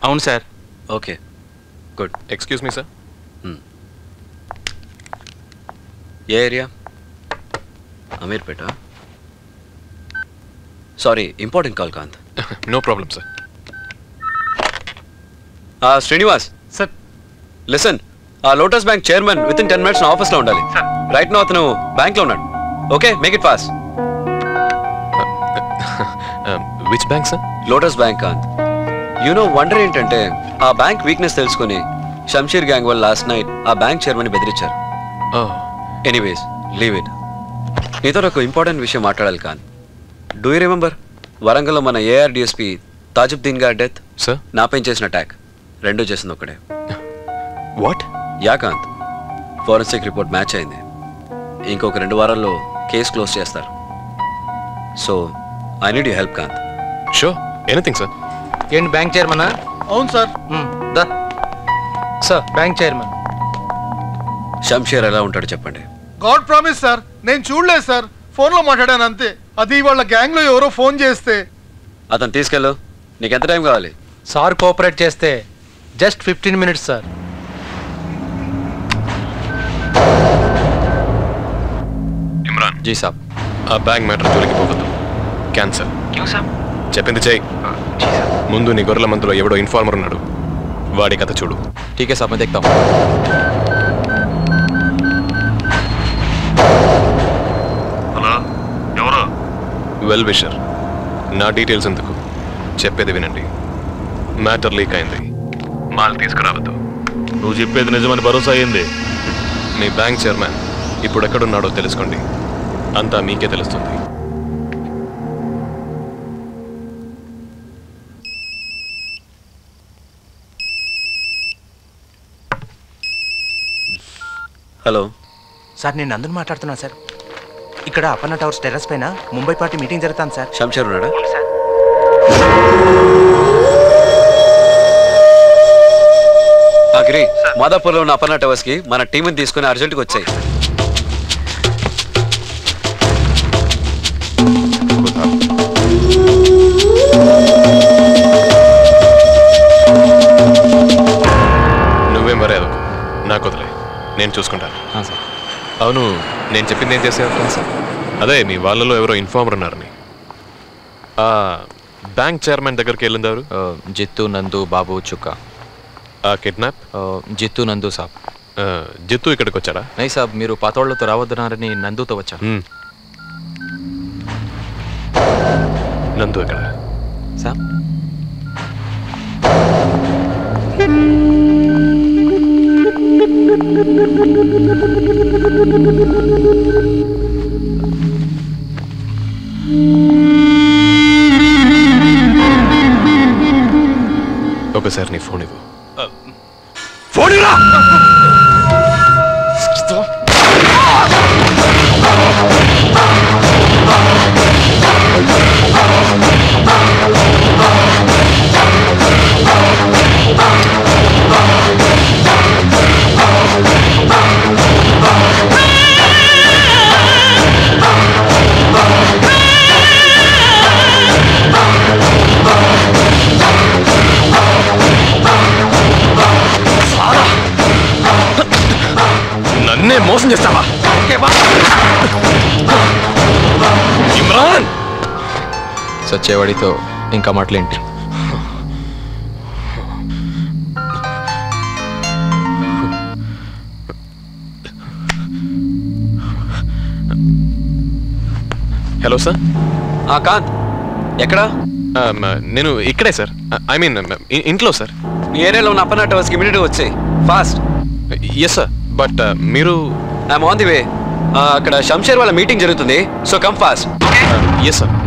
అవును sir. Okay good. Excuse me sir. ఏ area? Ameerpet. Sorry, important call Kanth. No problem sir. Srinivas sir. Listen, Lotus Bank chairman within 10 minutes ఆఫీస్లో ఉండాలి. Right now అతను బ్యాంక్లో ఉన్నాడు. Okay, make it fast. Which bank sir? Lotus Bank Kanth. You know wonder ఏంటంటే ఆ bank weakness తెలుసుకుని Shamsheer gang వాళ్ళు last night ఆ బ్యాంక్ చైర్మన్ బెదిరించారు. Anyways leave it. నీతో ఒక ఇంపార్టెంట్ విషయం మాట్లాడాలి కాంత్. డూ యూ రిమెంబర్ వరంగల్లో మన ఏఆర్ డిఎస్పీ తాజుద్దీన్ గారి డెత్? సార్, నాపై చేసిన అటాక్ రెండూ చేసింది ఒకడే. What? Yeah Kanth, forensic report match అయింది. ఇంకొక 2 వారాల్లో కేసు క్లోజ్ చేస్తారు. So I need you help Kanth. Sure, anything sir. ఏంటి బ్యాంక్ చైర్మనా? అవును సార్. దా సార్, బ్యాంక్ చైర్మన్ షంషీర్ ఎలా ఉంటాడు చెప్పండి. గాడ్ ప్రామిస్ సార్, నేను చూడలేదు సార్, ఫోన్లో మాట్లాడాను అంతే. అది వాళ్ళ గ్యాంగ్లో ఎవరో ఫోన్ చేస్తే. అతను తీసుకెళ్ళు. నీకు ఎంత టైం కావాలి? సార్ కోఆపరేట్ చేస్తే జస్ట్ 15 minutes సార్. ఇమ్రాన్. జీ సాబ్. ఆ బ్యాంక్ మ్యాటర్ జోలికి పోవద్దు. క్యాన్సల్. చెప్పింది చెయ్యి. ముందు నీ గొర్రెల మందులో ఎవడో ఇన్ఫార్మర్ ఉన్నాడు, వాడి కథ చూడు. ఠీకే సాబ్, मैं देखता हूं. హలో, ఎవరు? Well wisher. నా డీటెయిల్స్ ఎందుకు, చెప్పేది వినండి. మ్యాటర్ లీక్ అయింది, మాల్ తీసుకురావద్దు. నువ్వు చెప్పేది నిజమని భరోసా అయింది. మీ బ్యాంక్ చైర్మన్ ఇప్పుడు ఎక్కడున్నాడో తెలుసుకోండి, అంతా మీకే తెలుస్తుంది. హలో సార్, నేను నందుని మాట్లాడుతున్నా సార్. ఇక్కడ అపర్ణ టవర్స్ టెర్రస్ పైన ముంబై పార్టీ మీటింగ్ జరుగుతాను సార్. షంషీర్ ఉన్నాడా? గిరి, మాదాపూర్లో ఉన్న అపర్ణ టవర్స్ కి మన టీంని తీసుకుని అర్జెంట్గా వచ్చాయి. నువ్వేం మరేదో నాకు వదిలే, నేను చూసుకుంటాను. అవును, నేను చెప్పింది ఏం చేసేవారు సార్? అదే మీ వాళ్ళలో ఎవరో ఇన్ఫార్మర్ ఉన్నారని. బ్యాంక్ చైర్మన్ దగ్గరికి వెళ్ళిందారు? జిత్తు, నందు, బాబు, చుక్క. కిడ్నాప్? జిత్తు, నందు సాబ్. జిత్తు ఇక్కడికి వచ్చాడా? నై సాబ్, మీరు పాతోళ్లతో రావద్దన్నారని నందుతో వచ్చాను. నందు ఎక్కడ సాబ్? ఒకసారి నీ ఫోన్ ఇవ్వు. ఫోన్ ఇవ్వరా! నన్నే మోసం చేస్తావా? ఇమ్రాన్! సచ్చేవాడితో ఇంకా మాటలేంటి? Hello sir. కాంత్ ఎక్కడా? నేను ఇక్కడే సార్. ఐ మీన్ ఇంట్లో సార్. మీ ఏరియాలో ఉన్న అపర్ణ టవర్స్కి ఇమీడియట్గా వచ్చాయి, ఫాస్ట్. ఎస్ సార్, బట్ మీరు? I'm on the way. అక్కడ షంషీర్ వాళ్ళ మీటింగ్ జరుగుతుంది, so come fast. Yes sir.